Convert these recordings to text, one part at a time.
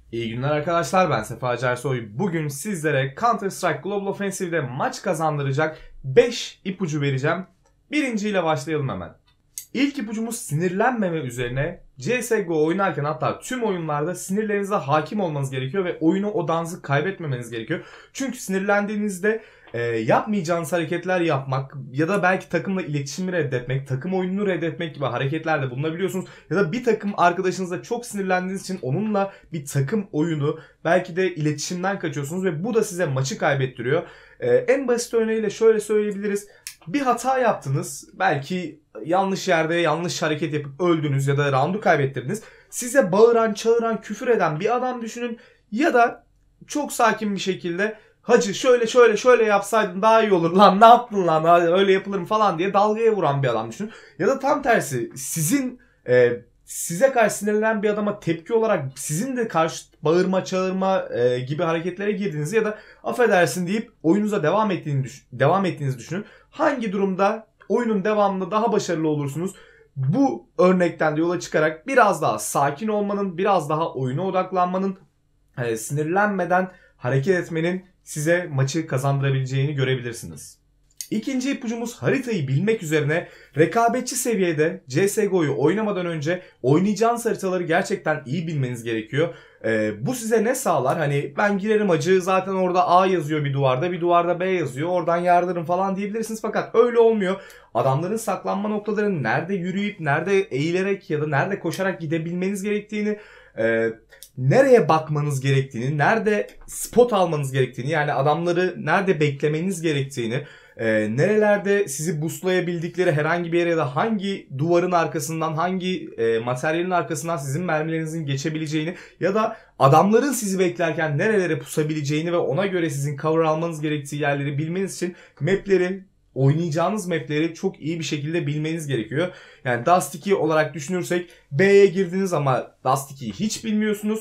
İyi günler arkadaşlar, ben Sefa Cersoy. Bugün sizlere Counter Strike Global Offensive'de maç kazandıracak 5 ipucu vereceğim. Birinciyle başlayalım hemen. İlk ipucumuz sinirlenmeme üzerine. CSGO oynarken, hatta tüm oyunlarda sinirlerinize hakim olmanız gerekiyor ve oyuna odağınızı kaybetmemeniz gerekiyor. Çünkü sinirlendiğinizde yapmayacağınız hareketler yapmak ya da belki takımla iletişimi reddetmek, takım oyununu reddetmek gibi hareketlerde bulunabiliyorsunuz. Ya da bir takım arkadaşınızla çok sinirlendiğiniz için onunla bir takım oyunu, belki de iletişimden kaçıyorsunuz ve bu da size maçı kaybettiriyor. En basit örneğiyle şöyle söyleyebiliriz. Bir hata yaptınız, belki yanlış yerde yanlış hareket yapıp öldünüz ya da roundu kaybettirdiniz. Size bağıran, çağıran, küfür eden bir adam düşünün ya da çok sakin bir şekilde "Hacı şöyle yapsaydın daha iyi olur lan, ne yaptın lan, öyle yapılır mı" falan diye dalgaya vuran bir adam düşünün. Ya da tam tersi, size karşı sinirlenen bir adama tepki olarak sizin de karşı bağırma, çağırma gibi hareketlere girdiğiniz ya da affedersin deyip oyununuza devam ettiğinizi düşünün. Hangi durumda oyunun devamında daha başarılı olursunuz? Bu örnekten de yola çıkarak biraz daha sakin olmanın, biraz daha oyuna odaklanmanın, sinirlenmeden hareket etmenin size maçı kazandırabileceğini görebilirsiniz. İkinci ipucumuz haritayı bilmek üzerine. Rekabetçi seviyede CSGO'yu oynamadan önce oynayacağınız haritaları gerçekten iyi bilmeniz gerekiyor. Bu size ne sağlar? Hani ben girerim hacı, zaten orada A yazıyor bir duvarda B yazıyor, oradan yardırım falan diyebilirsiniz, fakat öyle olmuyor. Adamların saklanma noktalarını nerede yürüyüp, nerede eğilerek ya da nerede koşarak gidebilmeniz gerektiğini, nereye bakmanız gerektiğini, nerede spot almanız gerektiğini, yani adamları nerede beklemeniz gerektiğini, nerelerde sizi boostlayabildikleri herhangi bir yere ya da hangi duvarın arkasından, hangi materyalin arkasından sizin mermilerinizin geçebileceğini ya da adamların sizi beklerken nerelere pusabileceğini ve ona göre sizin cover almanız gerektiği yerleri bilmeniz için oynayacağınız mapleri çok iyi bir şekilde bilmeniz gerekiyor. Yani Dust 2 olarak düşünürsek, B'ye girdiniz ama Dust 2'yi hiç bilmiyorsunuz.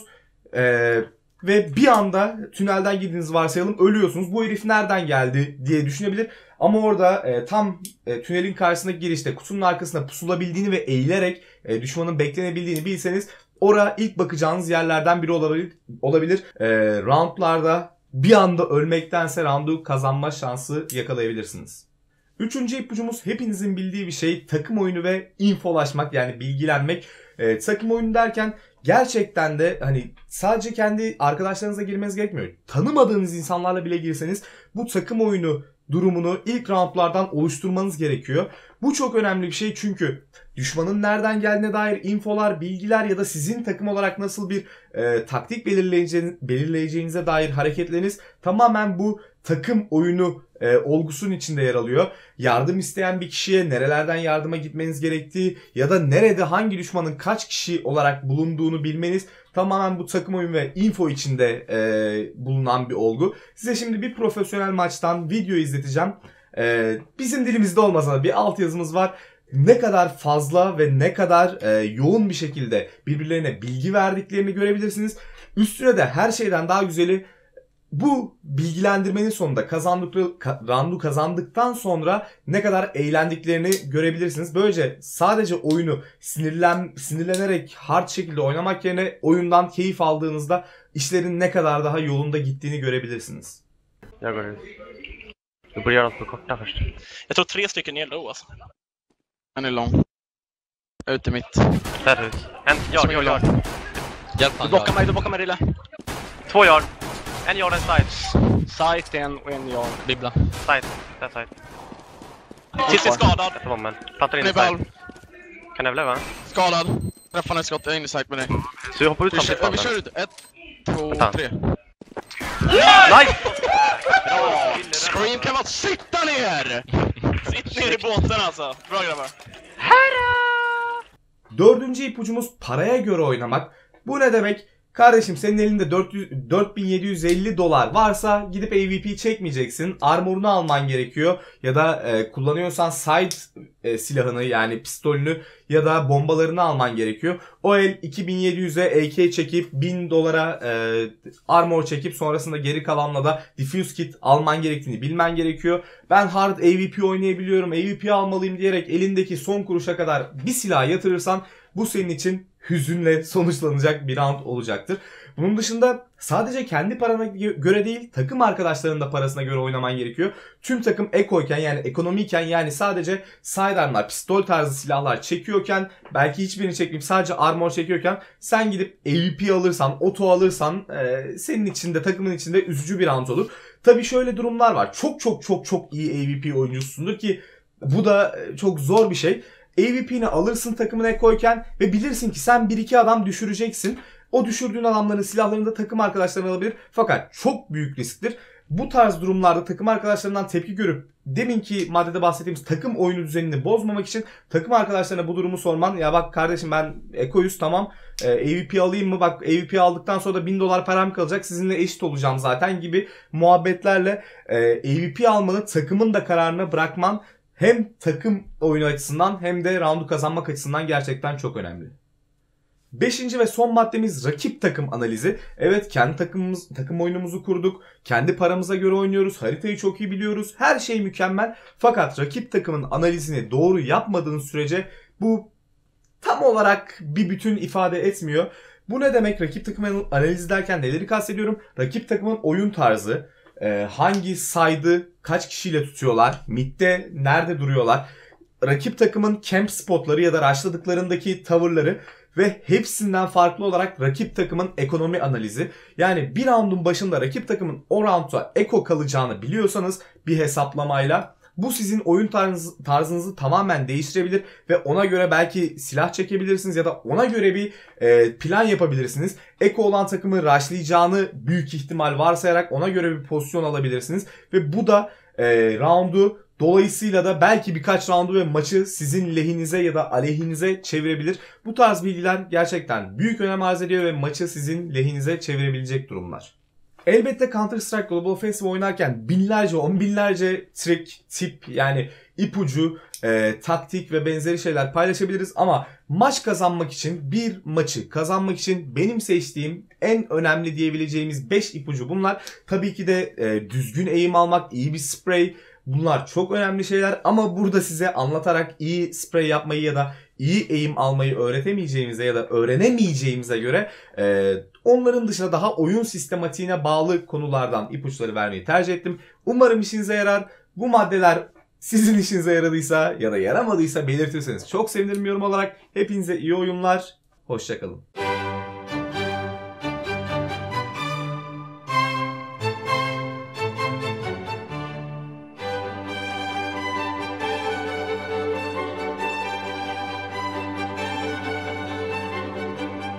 Ve bir anda tünelden girdiğinizi varsayalım, ölüyorsunuz. Bu herif nereden geldi diye düşünebilir. Ama orada tam tünelin karşısındaki girişte kutunun arkasında pusulabildiğini ve eğilerek düşmanın beklenebildiğini bilseniz, oraya ilk bakacağınız yerlerden biri olabilir. Roundlarda bir anda ölmektense roundu kazanma şansı yakalayabilirsiniz. Üçüncü ipucumuz hepinizin bildiği bir şey: takım oyunu ve infolaşmak, yani bilgilenmek. Takım oyunu derken gerçekten de hani sadece kendi arkadaşlarınıza girmeniz gerekmiyor. Tanımadığınız insanlarla bile girseniz bu takım oyunu durumunu ilk roundlardan oluşturmanız gerekiyor. Bu çok önemli bir şey, çünkü düşmanın nereden geldiğine dair infolar, bilgiler ya da sizin takım olarak nasıl bir taktik belirleyeceğinize dair hareketleriniz tamamen bu takım oyunu olgusunun içinde yer alıyor. Yardım isteyen bir kişiye nerelerden yardıma gitmeniz gerektiği ya da nerede hangi düşmanın kaç kişi olarak bulunduğunu bilmeniz tamamen bu takım oyunu ve info içinde bulunan bir olgu. Size şimdi bir profesyonel maçtan video izleteceğim. Bizim dilimizde olmasa da bir altyazımız var. Ne kadar fazla ve ne kadar yoğun bir şekilde birbirlerine bilgi verdiklerini görebilirsiniz. Üstüne de her şeyden daha güzeli, bu bilgilendirmenin sonunda roundu kazandıktan sonra ne kadar eğlendiklerini görebilirsiniz. Böylece sadece oyunu sinirlenerek hard şekilde oynamak yerine oyundan keyif aldığınızda işlerin ne kadar daha yolunda gittiğini görebilirsiniz. Du börjar allt på korta först. Jag tror 3 stycken är low alltså. Han är lång. Ute mitt. Där hus. En yard. Hjälp Du han. blockar mig Rille. 2 yard. En yard and side. Sight en yard. Bibbla. Side. That side. Tills är skadad. Efter bomben. Plantar in Han i är side. valv. Kan överleva? Skadad. Träffar ett skott. Jag är inne i sight med dig. Så vi hoppar ut samtidigt. Vi kör ut. 1, 2, Vänta. 3. Nice! Scream kan man sitta ner! Sitt ner i båten alltså. Bra grabbar. Dördüncü ipucumuz paraya göre oynamak. Bu ne demek? Kardeşim, senin elinde 4750 dolar varsa gidip AVP çekmeyeceksin. Armorunu alman gerekiyor. Ya da kullanıyorsan side silahını, yani pistolünü ya da bombalarını alman gerekiyor. O el 2700'e AK çekip 1000 dolara armor çekip sonrasında geri kalanla da diffuse kit alman gerektiğini bilmen gerekiyor. Ben hard AVP oynayabiliyorum, AVP almalıyım diyerek elindeki son kuruşa kadar bir silah yatırırsan bu senin için hüzünle sonuçlanacak bir round olacaktır. Bunun dışında sadece kendi parana göre değil, takım arkadaşlarının da parasına göre oynaman gerekiyor. Tüm takım ekoyken, yani ekonomiyken, yani sadece sidearmlar, pistol tarzı silahlar çekiyorken, belki hiçbirini çekmeyip sadece armor çekiyorken sen gidip AWP alırsan, oto alırsan senin içinde, takımın içinde üzücü bir round olur. Tabii şöyle durumlar var. Çok iyi AWP oyuncususundur ki bu da çok zor bir şey. AWP'ni alırsın takımına ekoyken ve bilirsin ki sen 1-2 adam düşüreceksin. O düşürdüğün adamların silahlarını da takım arkadaşların alabilir. Fakat çok büyük risktir. Bu tarz durumlarda takım arkadaşlarından tepki görüp deminki maddede bahsettiğimiz takım oyunu düzenini bozmamak için takım arkadaşlarına bu durumu sorman. Ya bak kardeşim, ben ekoyuz, tamam, AWP alayım mı? Bak AWP aldıktan sonra da $1000 param kalacak, sizinle eşit olacağım zaten gibi muhabbetlerle AWP almanı takımın da kararına bırakman hem takım oyunu açısından hem de roundu kazanmak açısından gerçekten çok önemli. 5. ve son maddemiz rakip takım analizi. Evet, kendi takım oyunumuzu kurduk. Kendi paramıza göre oynuyoruz. Haritayı çok iyi biliyoruz. Her şey mükemmel. Fakat rakip takımın analizini doğru yapmadığın sürece bu tam olarak bir bütün ifade etmiyor. Bu ne demek? Rakip takımın analizi derken neleri kastediyorum? Rakip takımın oyun tarzı, hangi side'ı kaç kişiyle tutuyorlar, midde nerede duruyorlar, rakip takımın camp spotları ya da rushladıklarındaki tavırları ve hepsinden farklı olarak rakip takımın ekonomi analizi. Yani bir roundun başında rakip takımın o roundda eko kalacağını biliyorsanız bir hesaplamayla bu sizin oyun tarzınızı tamamen değiştirebilir ve ona göre belki silah çekebilirsiniz ya da ona göre bir plan yapabilirsiniz. Eko olan takımı rushlayacağını büyük ihtimal varsayarak ona göre bir pozisyon alabilirsiniz ve bu da roundu, dolayısıyla da belki birkaç roundu ve maçı sizin lehinize ya da aleyhinize çevirebilir. Bu tarz bilgiler gerçekten büyük önem arz ediyor ve maçı sizin lehinize çevirebilecek durumlar. Elbette Counter Strike Global Offensive oynarken binlerce, on binlerce trik, tip, yani ipucu, taktik ve benzeri şeyler paylaşabiliriz ama maç kazanmak için, bir maçı kazanmak için benim seçtiğim en önemli diyebileceğimiz 5 ipucu bunlar. Tabii ki de düzgün eğim almak, iyi bir sprey, bunlar çok önemli şeyler ama burada size anlatarak iyi sprey yapmayı ya da iyi eğim almayı öğretemeyeceğimize ya da öğrenemeyeceğimize göre onların dışında daha oyun sistematiğine bağlı konulardan ipuçları vermeyi tercih ettim. Umarım işinize yarar. Bu maddeler sizin işinize yaradıysa ya da yaramadıysa belirtirseniz çok sevinirim yorum olarak. Hepinize iyi oyunlar. Hoşça kalın.